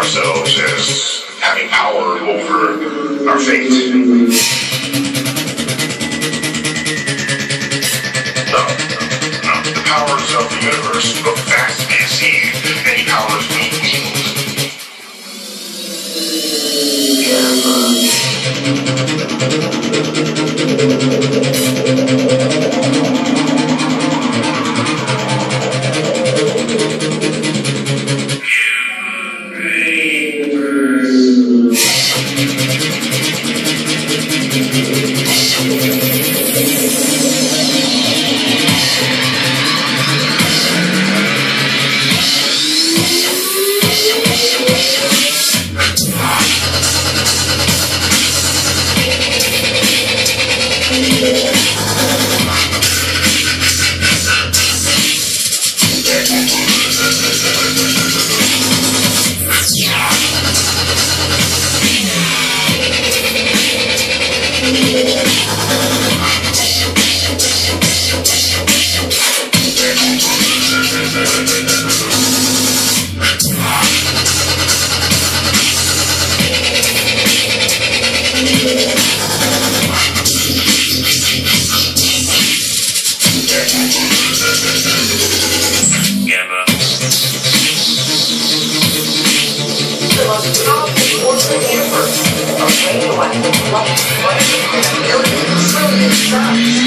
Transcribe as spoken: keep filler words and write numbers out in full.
ourselves as having power over our fate. No, no, the powers of the universe look vast and exceed any powers we wield. Universe, a radioactive light, millions, trillions of stars.